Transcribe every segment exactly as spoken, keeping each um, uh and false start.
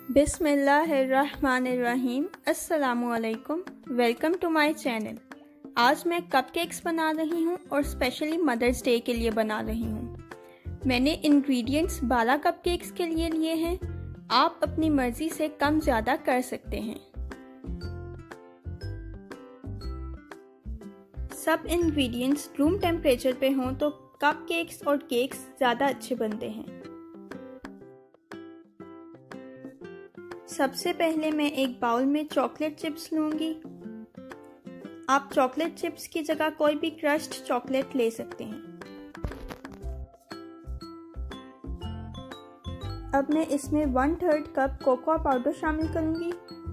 बिस्मिल्लाहिर्रहमानिर्रहीम। अस्सलामुअलैकुम। Welcome to my channel. आज मैं कपकेक्स बना रही हूँ और स्पेशली मदर्स डे के लिए बना रही हूँ। मैंने इंग्रेडिएंट्स बारह कपकेक्स के लिए लिए हैं। आप अपनी मर्जी से कम ज़्यादा कर सकते हैं। सब इंग्रेडिएंट्स रूम टेम्परेचर पे हों तो कपकेक्स और केक्स ज़्यादा अच्छे बनते हैं। सबसे पहले मैं एक बाउल में चॉकलेट चिप्स लूंगी। आप चॉकलेट चिप्स की जगह कोई भी क्रश्ड चॉकलेट ले सकते हैं। अब मैं इसमें one third cup cocoa powder शामिल करूंगी।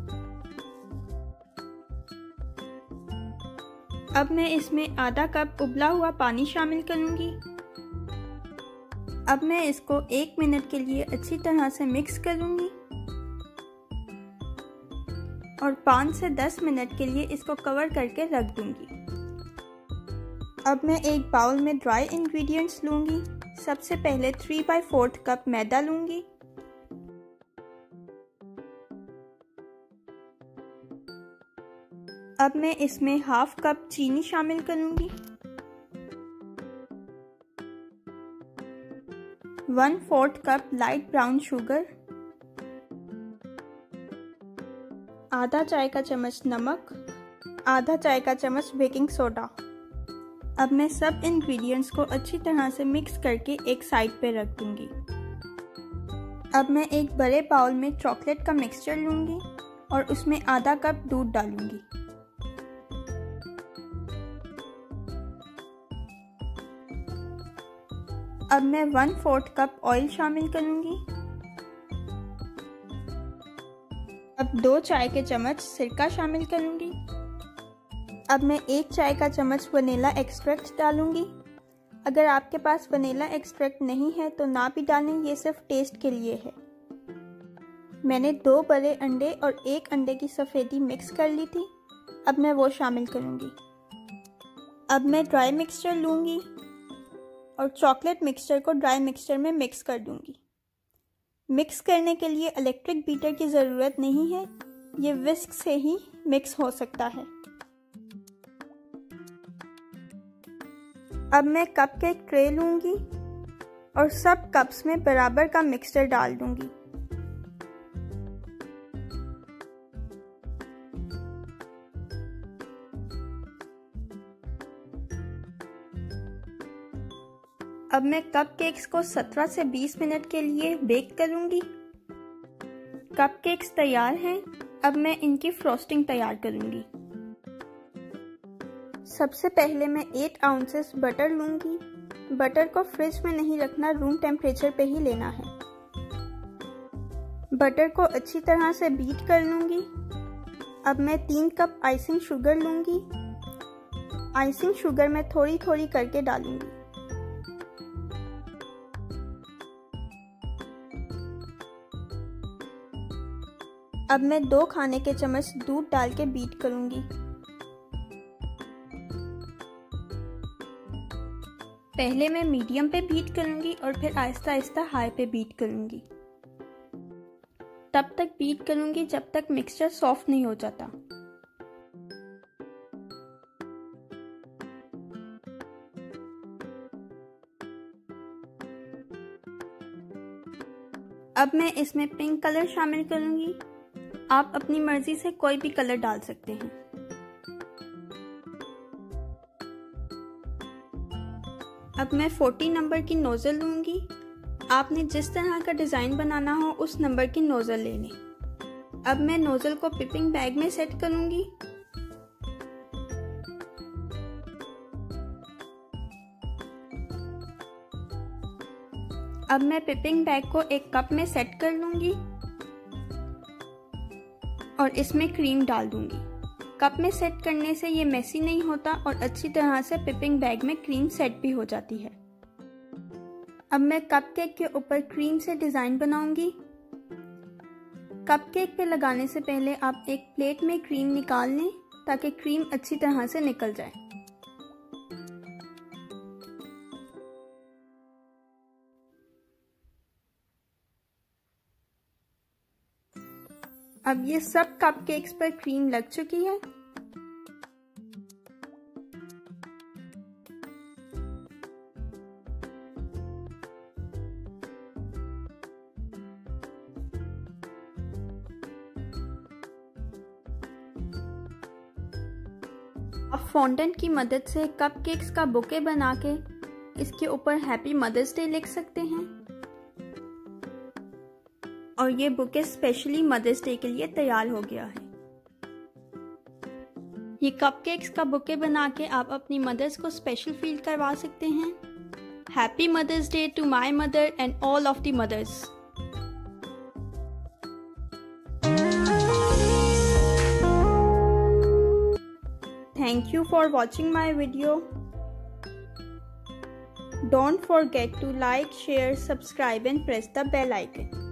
अब मैं इसमें आधा कप उबला हुआ पानी शामिल करूंगी। अब मैं इसको एक मिनट के लिए अच्छी तरह से मिक्स करूंगी और पाँच से दस मिनट के लिए इसको कवर करके रख दूंगी। अब मैं एक बाउल में ड्राई इंग्रेडिएंट्स लूंगी। सबसे पहले थ्री बाई फोर्थ कप मैदा लूंगी। अब मैं इसमें हाफ कप चीनी शामिल करूंगी। One fourth cup light brown sugar, आधा चाय का चम्मच नमक, आधा चाय का चम्मच बेकिंग सोडा। अब मैं सब इंग्रेडिएंट्स को अच्छी तरह से मिक्स करके एक साइड पे रख दूंगी। अब मैं एक बड़े बाउल में चॉकलेट का मिक्सचर लूंगी और उसमें आधा कप दूध डालूंगी। अब मैं वन फोर्थ कप ऑयल शामिल करूंगी। अब दो चाय के चम्मच सिरका शामिल करूंगी। अब मैं एक चाय का चम्मच वनीला एक्सट्रैक्ट डालूंगी। अगर आपके पास वनीला एक्सट्रैक्ट नहीं है तो ना भी डालें, ये सिर्फ टेस्ट के लिए है। मैंने दो बड़े अंडे और एक अंडे की सफ़ेदी मिक्स कर ली थी। अब मैं वो शामिल करूंगी। अब मैं ड्राई मिक्सचर लूंगी और चॉकलेट मिक्सचर को ड्राई मिक्सचर में मिक्स कर दूंगी। मिक्स करने के लिए इलेक्ट्रिक बीटर की ज़रूरत नहीं है, ये विस्क से ही मिक्स हो सकता है। अब मैं कपकेक ट्रे लूंगी और सब कप्स में बराबर का मिक्सचर डाल दूंगी। अब मैं कपकेक्स को सत्रह से बीस मिनट के लिए बेक करूंगी। कपकेक्स तैयार हैं। अब मैं इनकी फ्रॉस्टिंग तैयार करूंगी। सबसे पहले मैं एट आउंसेस बटर लूंगी। बटर को फ्रिज में नहीं रखना, रूम टेम्परेचर पे ही लेना है। बटर को अच्छी तरह से बीट कर लूंगी। अब मैं तीन कप आइसिंग शुगर लूंगी। आइसिंग शुगर मैं थोड़ी थोड़ी करके डालूंगी। अब मैं दो खाने के चम्मच दूध डाल के बीट करूंगी। पहले मैं मीडियम पे बीट करूंगी और फिर आहिस्ता आहिस्ता हाई पे बीट करूंगी। तब तक बीट करूंगी जब तक मिक्सचर सॉफ्ट नहीं हो जाता। अब मैं इसमें पिंक कलर शामिल करूंगी। आप अपनी मर्जी से कोई भी कलर डाल सकते हैं। अब मैं चालीस नंबर की नोजल लूंगी। आपने जिस तरह का डिजाइन बनाना हो उस नंबर की नोजल ले लें। अब मैं नोजल को पिपिंग बैग में सेट करूंगी। अब मैं पिपिंग बैग को एक कप में सेट कर लूंगी और इसमें क्रीम डाल दूंगी। कप में सेट करने से ये मेसी नहीं होता और अच्छी तरह से पिपिंग बैग में क्रीम सेट भी हो जाती है। अब मैं कपकेक के ऊपर क्रीम से डिज़ाइन बनाऊंगी। कपकेक पे लगाने से पहले आप एक प्लेट में क्रीम निकाल लें ताकि क्रीम अच्छी तरह से निकल जाए। अब ये सब कपकेक्स पर क्रीम लग चुकी है। अब फॉन्डेंट की मदद से कपकेक्स का बुके बना के इसके ऊपर हैप्पी मदर्स डे लिख सकते हैं और ये बुके स्पेशली मदर्स डे के लिए तैयार हो गया है। ये कपकेक्स का बुके बना के आप अपनी मदर्स को स्पेशल फील करवा सकते हैं। Happy mother's day to my mother and all of the mothers. Thank you for watching my video. Don't forget to like, share, subscribe and press the bell icon.